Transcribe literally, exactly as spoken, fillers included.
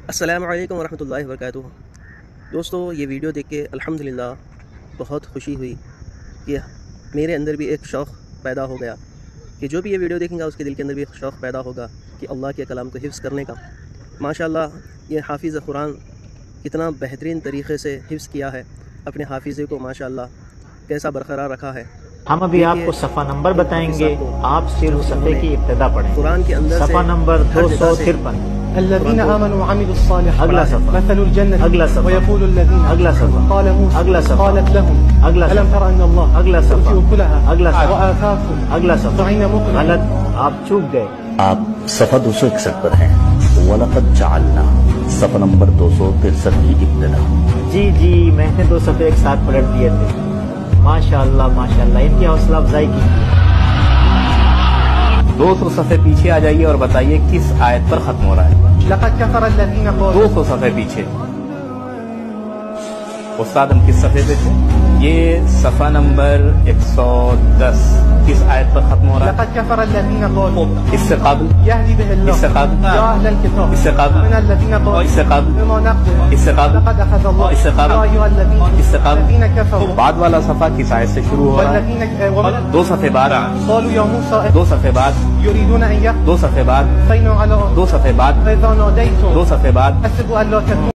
السلام علیکم ورحمۃ اللہ وبرکاتہ۔ دوستو، یہ ویڈیو دیکھ کے الحمدللہ بہت خوشی ہوئی کہ میرے اندر بھی ایک شوق پیدا ہو گیا کہ جو بھی یہ ویڈیو دیکھیں گا اس کے دل کے اندر بھی ایک شوق پیدا ہوگا کہ اللہ کے کلام کو حفظ کرنے کا۔ ماشاءاللہ یہ حافظ قرآن کتنا بہترین طریقے سے حفظ کیا ہے، اپنے حافظے کو ماشاءاللہ کیسا برقرار رکھا ہے۔ ہم ابھی آپ کو صفحہ نمبر بتائیں گے، آپ صرف صفحے کی ابتدا پڑھیں۔ قرآن کے اندر صفحہ نمبر دو سو ترپن۔ الذين آمنوا وعملوا الصالحات اگلا صفحہ، مثل الجنة اگلا صفحہ، ويقول الذين اگلا صفحہ، قال موسى اگلا صفحہ، قالت لهم اگلا ألم صفحہ، تر أن الله اگلا صفحہ، يؤتي أكلها اگلا صفحہ، وآتاكم اگلا صفحہ، طعين مقنع۔ غلط، آپ چوک گئے۔ آپ صفحہ دو سو اکسٹھ پر ہیں۔ وَلَقَدْ جَعَلْنَا صفحہ نمبر دو سو ترسٹھ کی ابتدا۔ جی جی میں نے دو صفحے ایک ساتھ پلٹ دیے تھے۔ ماشاءاللہ ماشاءاللہ، ان کی حوصلہ افزائی کی۔ دو سو صفحے پیچھے آ جائیے اور بتائیے کس آیت پر ختم ہو رہا ہے۔ لقد كفر الذين دو قالوا سو صفحے پیچھے استاد ہم کس صفحے پہ تھے؟ یہ صفحہ نمبر ایک سو دس کس آیت پر ختم ہو رہا ہے؟ لقد كفر الذين قالوا اس سے قابل، يهدي به اس سے الله قابل، يا أهل الكتاب اس سے قابل، من الذين قالوا اس سے قابل، بما نقض اس سے قابل، لقد أخذ الله اس سے قابل، يا أيها الذين اس سے قابل۔ الذين كفروا بعد والا صفحہ کس آیت سے شروع ہو رہا ہے؟ والذين ومن- دو صفحے بعد، قالوا يا موسى دو صفحے بعد، يريدون أن دو صفحے بعد، يقتلوا على دو صفحے بعد، فإذا ناديتم دو صفحے بعد، حسبوا أن لا تكونوا